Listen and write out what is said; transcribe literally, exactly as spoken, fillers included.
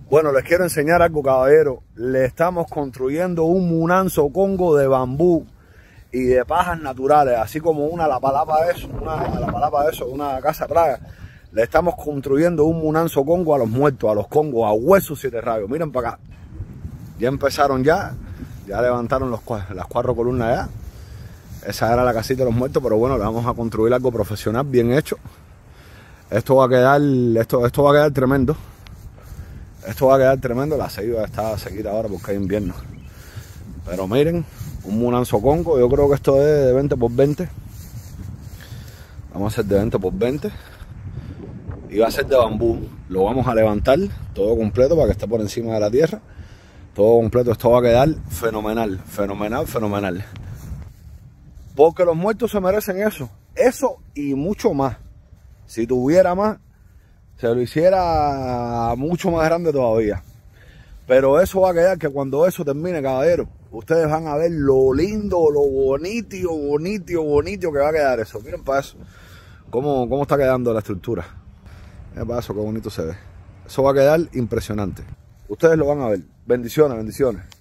Bueno, les quiero enseñar algo, caballero. Le estamos construyendo un munanzo congo de bambú y de pajas naturales, así como una lapalapa de eso, una lapalapa de eso, una casa plaga. Le estamos construyendo un munanzo congo a los muertos, a los congos, a huesos siete rayos. Miren para acá. Ya empezaron ya, ya levantaron los, las cuatro columnas ya. Esa era la casita de los muertos, pero bueno, le vamos a construir algo profesional, bien hecho. Esto va a quedar, esto, esto va a quedar tremendo. Esto va a quedar tremendo. La ceiba está sequita ahora porque hay invierno. Pero miren, un munanzo congo. Yo creo que esto es de veinte por veinte. Vamos a hacer de veinte por veinte. Y va a ser de bambú. Lo vamos a levantar todo completo para que esté por encima de la tierra. Todo completo. Esto va a quedar fenomenal. Fenomenal, fenomenal. Porque los muertos se merecen eso. Eso y mucho más. Si tuviera más, se lo hiciera mucho más grande todavía. Pero eso va a quedar que cuando eso termine, caballero, ustedes van a ver lo lindo, lo bonito, bonito, bonito que va a quedar eso. Miren para eso, cómo, cómo está quedando la estructura. Miren para eso, qué bonito se ve. Eso va a quedar impresionante. Ustedes lo van a ver. Bendiciones, bendiciones.